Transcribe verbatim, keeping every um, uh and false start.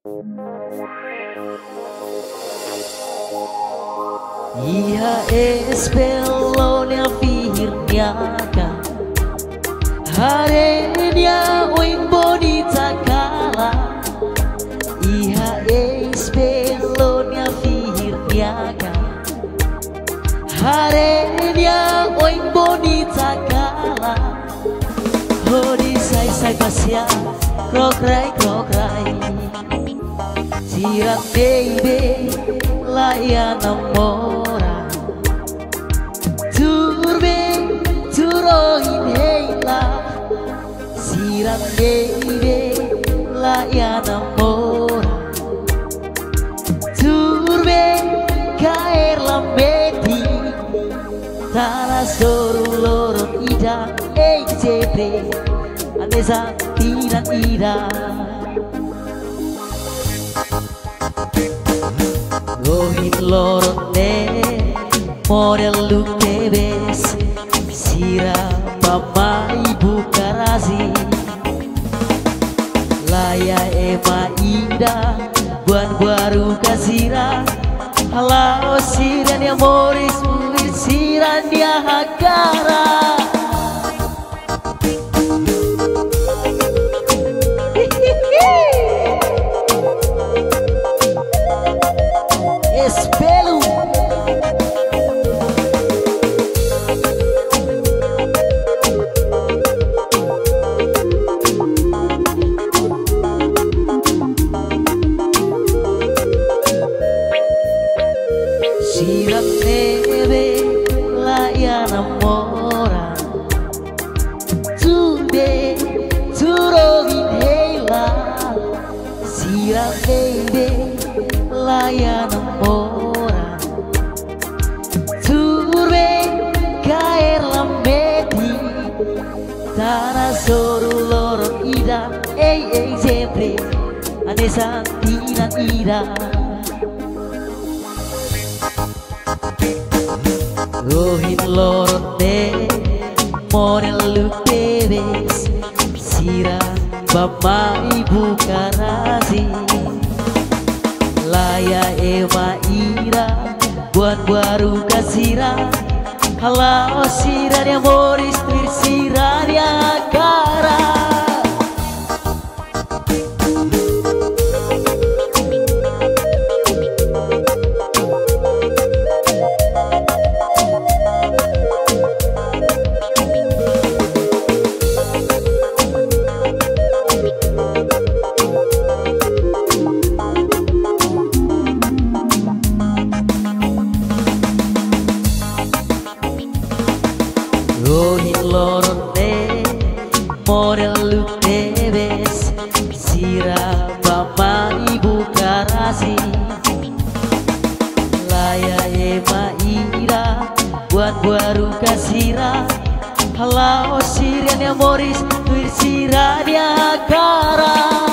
Ia ESPELO nya firniaka Harenia oing bonita kala Ia ESPELO nya firniaka Harenia oing bonita kala Hodi sai sai pasya krokrai krokrai Sirat baby layan namora Turbe turoin heila Sirat baby layan namora Turbe kair lambeti Tanah soru lorong ida Ei jebre Anesa tiran ida Gohin lorone model look tebes Sira mama ibu karasi Laya ema ida buan baru kasira Halau siran ya moris mulis siran dia hakara ESPELO Sirat neve layan namora Tunde turovin heila Sirat neve layan namora Turbe kair lambeti Tanah soru lorong ida Ei ei sempre Anesa tinan ida Rohin lorone model look bebes Sira bapa ibu karasi Laya ema ira buan baru kasira Kalau siran ya moris tuir siran ya kara Rohin lorone model look tebes Sira bapa ibu karasi Laya ema ira buan baru kasira Halau siran ya moris tuir siran ya kara